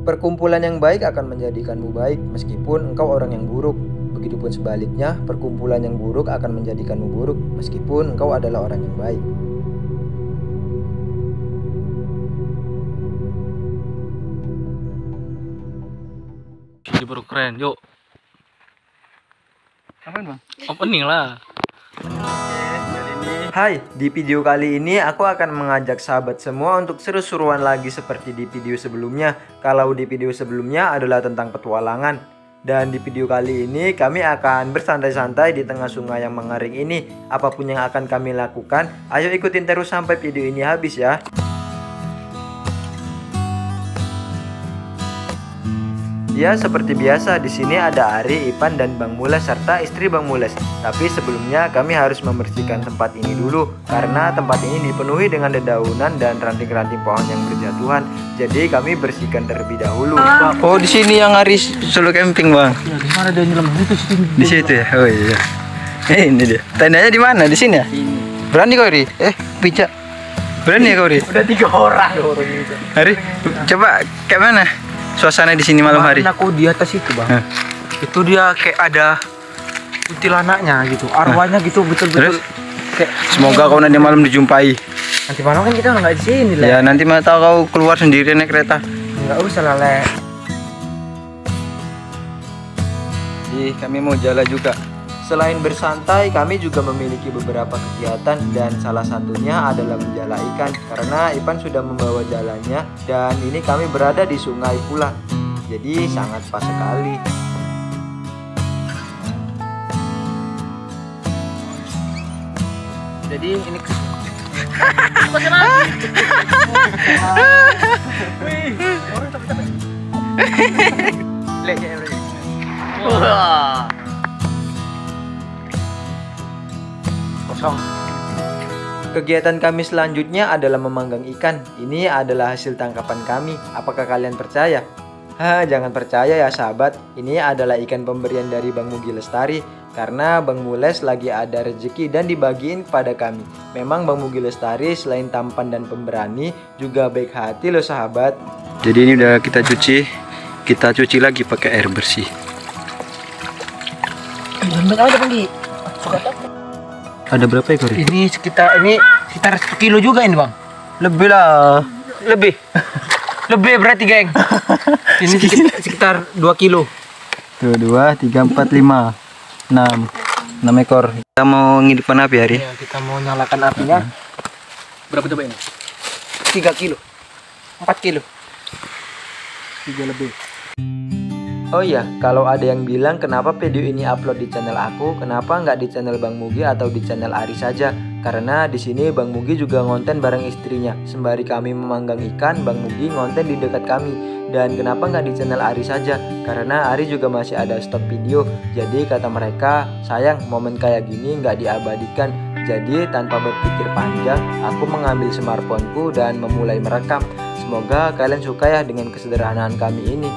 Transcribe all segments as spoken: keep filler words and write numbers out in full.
Perkumpulan yang baik akan menjadikanmu baik meskipun engkau orang yang buruk. Begitupun sebaliknya, perkumpulan yang buruk akan menjadikanmu buruk meskipun engkau adalah orang yang baik. Jadi baru keren, yuk. Apain bang? Opening lah. Hai, di video kali ini aku akan mengajak sahabat semua untuk seru-seruan lagi seperti di video sebelumnya. Kalau di video sebelumnya adalah tentang petualangan. Dan di video kali ini kami akan bersantai-santai di tengah sungai yang mengering ini. Apapun yang akan kami lakukan, ayo ikutin terus sampai video ini habis ya. Ya, seperti biasa di sini ada Ari, Ipan, dan Bang Mules serta istri Bang Mules. Tapi sebelumnya kami harus membersihkan tempat ini dulu karena tempat ini dipenuhi dengan dedaunan dan ranting-ranting pohon yang berjatuhan. Jadi kami bersihkan terlebih dahulu. Ah. Oh, di sini yang Ari solo camping, Bang. Ya, di mana dia nyelam itu sini. Di situ ya. Oh iya. Eh, ini dia. Tendanya di mana? Di sini ya? Ini. Berani kau, Ri? Eh, pijak. Berani ya kau, Ri? Udah tiga orang. Orang itu. Ari, coba kayak mana suasana di sini malam hari? Aku di atas itu, Bang. Hah? Itu dia kayak ada kuntilanaknya gitu. Arwahnya gitu betul-betul. Kayak Semoga kau nanti malam dijumpai. nanti malam kan kita nggak di sini lah. Ya, nanti mau tahu kau keluar sendiri naik kereta. Nggak usah lah, Le. Ih, kami mau jalan juga. Selain bersantai, kami juga memiliki beberapa kegiatan dan salah satunya adalah menjala ikan karena Ipan sudah membawa jalannya dan ini kami berada di sungai pula. Jadi sangat pas sekali. Jadi ini Wah. Kosong. Kegiatan kami selanjutnya adalah memanggang ikan. Ini adalah hasil tangkapan kami. Apakah kalian percaya? Hah, jangan percaya ya sahabat. Ini adalah ikan pemberian dari Bang Mugi Lestari. Karena Bang Mules lagi ada rezeki dan dibagiin kepada kami. Memang Bang Mugi Lestari selain tampan dan pemberani, juga baik hati loh sahabat. Jadi ini udah kita cuci. Kita cuci lagi pakai air bersih. Banyak aja, Bang Gi. Ada berapa ekor? Ini sekitar ini sekitar satu kilo juga ini, Bang. Lebih lah. Lebih. Lebih berarti, geng. Ini sekitar, sekitar dua kilo. Tuh, dua, tiga, empat, lima, enam, enam ekor. Kita mau ngidupkan api hari. Ya, kita mau nyalakan apinya. Berapa coba ini? tiga kilo. empat kilo. tiga lebih. Oh iya, kalau ada yang bilang kenapa video ini upload di channel aku, kenapa nggak di channel Bang Mugi atau di channel Ari saja? Karena di sini Bang Mugi juga ngonten bareng istrinya. Sembari kami memanggang ikan, Bang Mugi ngonten di dekat kami. Dan kenapa nggak di channel Ari saja? Karena Ari juga masih ada stok video. Jadi kata mereka, sayang momen kayak gini nggak diabadikan. Jadi tanpa berpikir panjang, aku mengambil smartphoneku dan memulai merekam. Semoga kalian suka ya dengan kesederhanaan kami ini.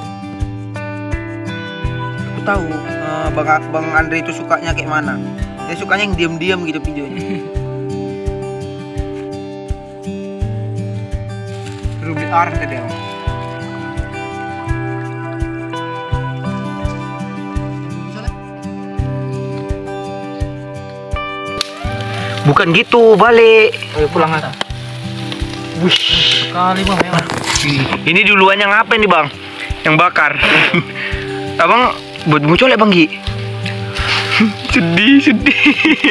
Tahu uh, bang bang Andre itu sukanya kayak mana? Dia sukanya yang diam-diam gitu videonya. Ruby R tadi ya. Bukan gitu, balik. Ayo pulang aja. Wih, sekali, Bang. Ini duluan yang apa nih, Bang? Yang bakar. Abang buat bumbu colek, Bang Gi. Sedih, sedih.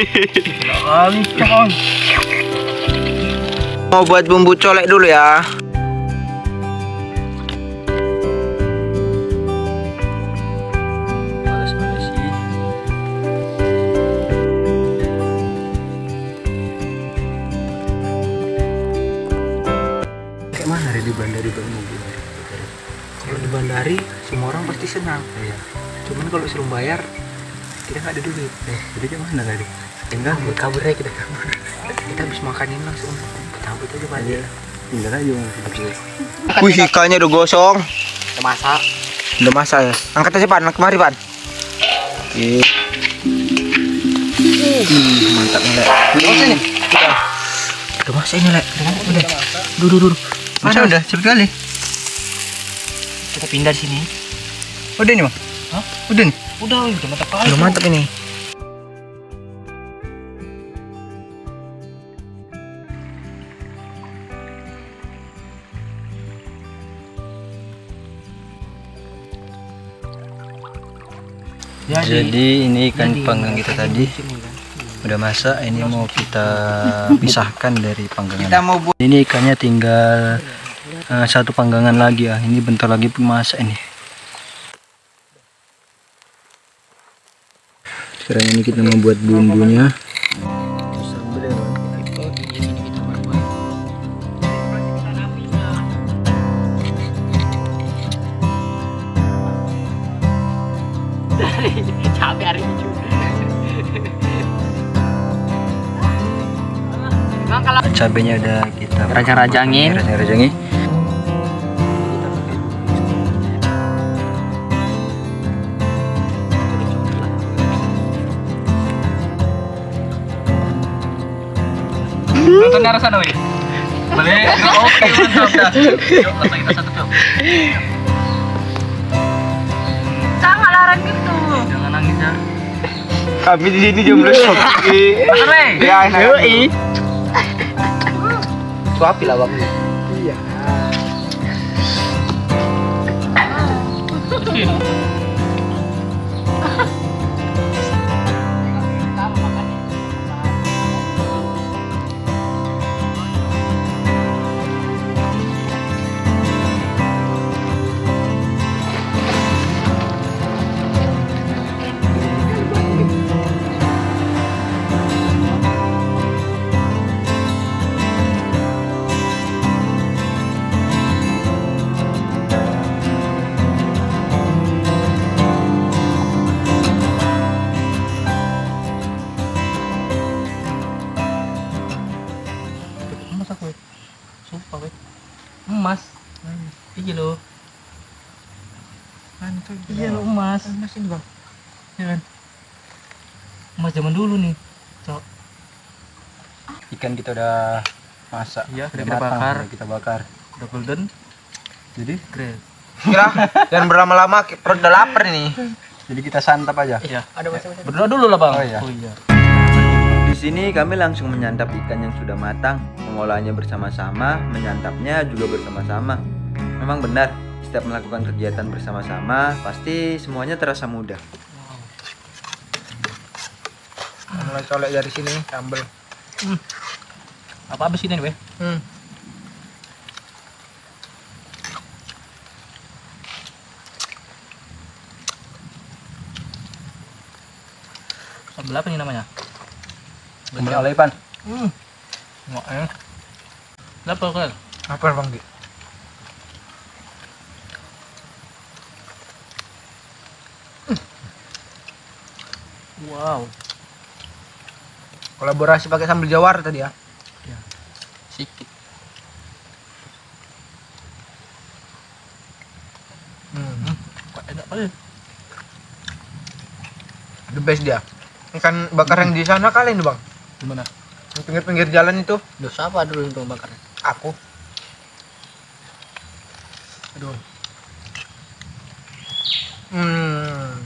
Mau buat bumbu colek dulu ya. Kayak mana di Bandari Bang Mugi? Kalau di Bandari semua orang pasti senang. Iya. Cuman kalau suruh bayar kita nggak ada duit. Eh, jadi kayak mana tadi? Enggak, kabur aja kita kabur. Kita habis makanin langsung cabut aja balik. Tinggal aja. Wih, ikannya udah gosong. Udah masak. Udah masak ya. Angkat aja, Pan. Kemari, Pan. Oke. Uh, mantap nih, Lek. Oh, sini. Udah. Udah masak ini, Lek. Udah. Dulu dulu. Masa udah cepet kali. kita pindah di sini. Udah nih bang? Hah? Udah nih? Udah, udah mantap kali. Udah mantap ini. Jadi ini ikan jadi, panggang kita tadi sini, kan? udah masak. Ini mau kita pisahkan dari panggangan. Kita mau buat Ini ikannya tinggal uh, satu panggangan lagi ya. Ini bentar lagi masak ini. Sekarang ini kita mau buat bumbunya. Capek hari ini juga. Cabenya udah kita Rajang-rajangin. rajang-rajangin. Nonton darah sana, weh. Boleh. Oke, mantap dah. Yuk, langsung kita satu, yuk. Jangan larang gitu. Jangan nangis ya. kami di sini jomblo. Oke. Makan, weh. Ya, Yoi. Suapi lah bang. Iya. Emas aku, weh. Sumpah, weh. Emas. Iya lo. Iya lo emas. Emas ini bang. Iya kan. Emas zaman dulu nih, cok. Ikan kita udah masak. Iya, udah kita matang, bakar. udah kita bakar. Udah golden. Jadi, Grill. Kira jangan berlama-lama, perut udah lapar ini. jadi kita santap aja. Iya. Ada masa-masa. Berdoa dulu lah bang. Oh, iya. Oh iya. Di sini kami langsung menyantap ikan yang sudah matang, mengolahnya bersama-sama, menyantapnya juga bersama-sama. Memang benar, setiap melakukan kegiatan bersama-sama, pasti semuanya terasa mudah. Mulai colek dari sini, sambel. Apa abis ini, weh? Hmm. Sambal apa nih namanya? Sambal alepan. Hmm. Nggak eh. Apa kan? Apa bang Gi? Wow. Kolaborasi pakai sambal jawar tadi ya. Sikit. Hmm. Kok enak kali. The best dia. Ikan bakar yang di sana kali ini bang. Gimana? Di pinggir-pinggir jalan itu. Dosa apa dulu untuk bakar? Aku. Aduh. Hmm.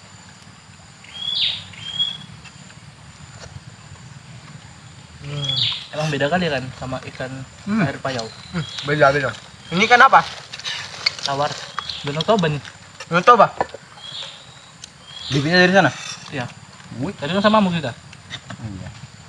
Hmm. Emang beda kali kan sama ikan Hmm. air payau. Hmm. Beda beda. Ini kan apa? Tawar. Benang toba nih. Nggak tahu pak. Bibitnya dari sana? Iya. Wih. Tadi kan sama kita. Iya.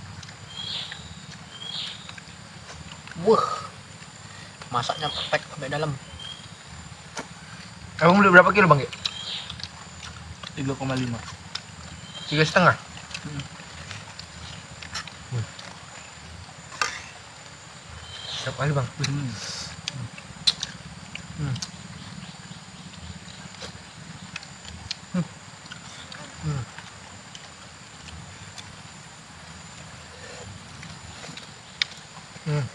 Wah. Masaknya perfect sampai dalam. Abang beli berapa kilo bang Gi? tiga koma lima. Tiga setengah. Berapa kali bang? Hmm. Hmm. Hmm. Hmm.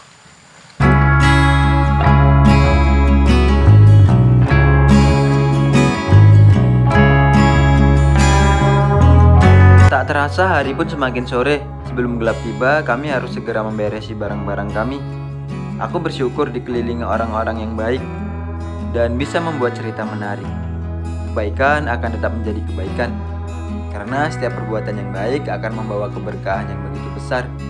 Tak terasa hari pun semakin sore. Sebelum gelap tiba, kami harus segera memberesi barang-barang kami. Aku bersyukur dikelilingi orang-orang yang baik. dan bisa membuat cerita menarik. Kebaikan akan tetap menjadi kebaikan, karena setiap perbuatan yang baik akan membawa keberkahan yang begitu besar.